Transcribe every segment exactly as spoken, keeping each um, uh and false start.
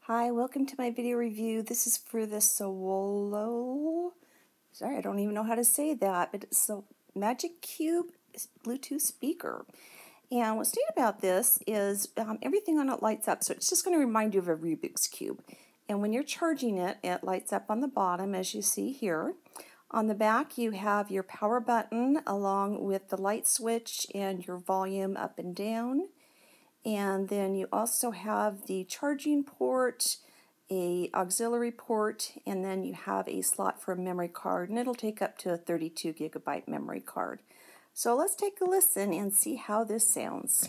Hi, welcome to my video review. This is for the Sawolol. Sorry, I don't even know how to say that, but it's a Magic Cube Bluetooth speaker. And what's neat about this is um, everything on it lights up, so it's just going to remind you of a Rubik's Cube. And when you're charging it, it lights up on the bottom, as you see here. On the back, you have your power button along with the light switch and your volume up and down. And then you also have the charging port, a auxiliary port, and then you have a slot for a memory card, and it'll take up to a thirty-two gigabyte memory card. So let's take a listen and see how this sounds.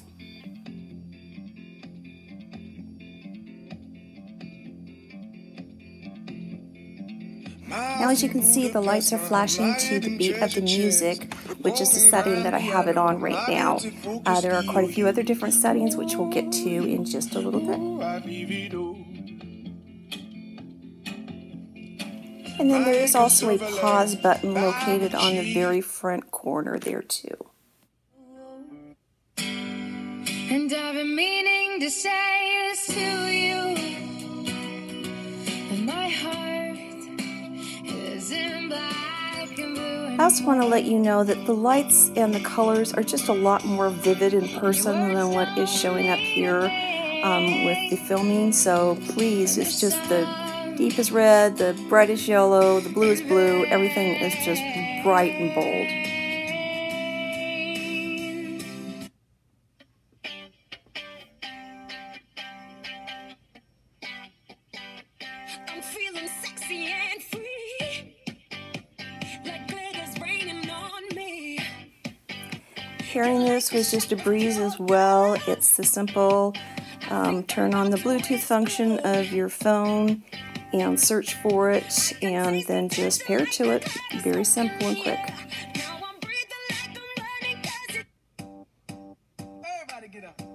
Now, as you can see, the lights are flashing to the beat of the music, which is the setting that I have it on right now. Uh, there are quite a few other different settings, which we'll get to in just a little bit. And then there is also a pause button located on the very front corner there too. And I've been meaning to say this to you, and my heart is in black and blue. I also want to let you know that the lights and the colors are just a lot more vivid in person than what is showing up here um, with the filming. So please, it's just the deepest red, the brightest yellow, the bluest blue, everything is just bright and bold. I'm feeling sexy and free, like glitter's raining on me. Hearing this was just a breeze as well. It's the simple um, turn on the Bluetooth function of your phone and search for it, and then just pair to it. Very simple and quick. Now I'm breathing like I'm running 'cause it... Everybody get up.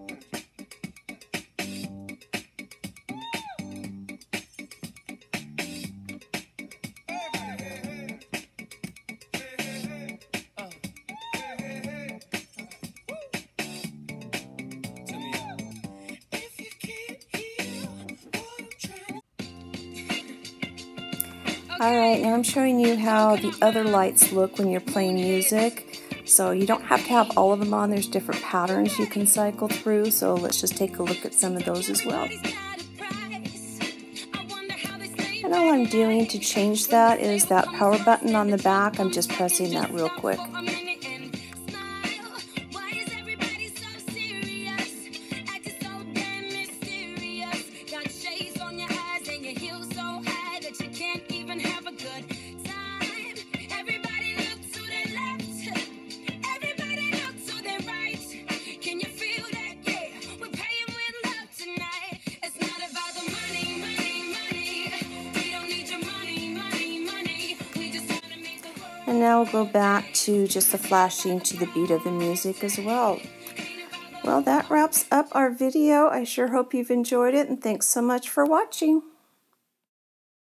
Alright, now I'm showing you how the other lights look when you're playing music. So you don't have to have all of them on. There's different patterns you can cycle through. So let's just take a look at some of those as well. And all I'm doing to change that is that power button on the back. I'm just pressing that real quick. And now we'll go back to just the flashing to the beat of the music as well. Well, that wraps up our video. I sure hope you've enjoyed it, and thanks so much for watching.